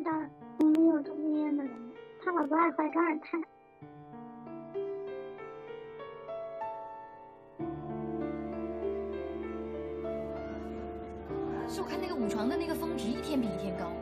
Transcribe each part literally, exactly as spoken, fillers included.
道我们有同性恋的人，他老不爱怀个二胎。 是我看那个五床的那个峰值一天比一天高。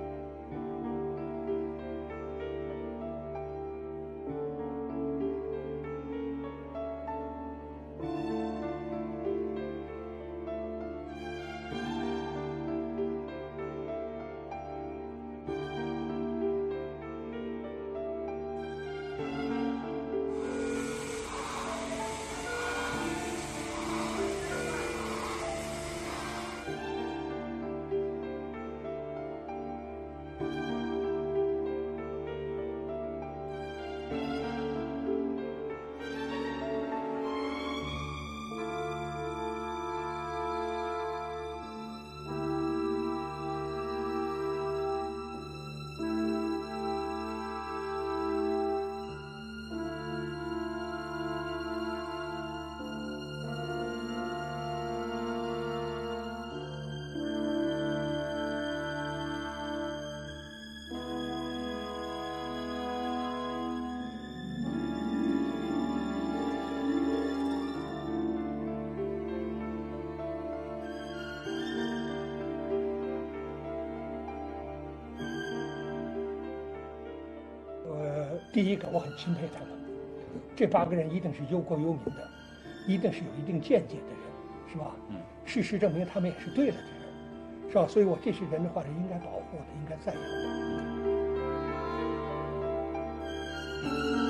第一个，我很钦佩他们，这八个人一定是忧国忧民的，一定是有一定见解的人，是吧？嗯。事实证明，他们也是对的人，是吧？所以我这是人的话是应该保护的，应该赞扬的。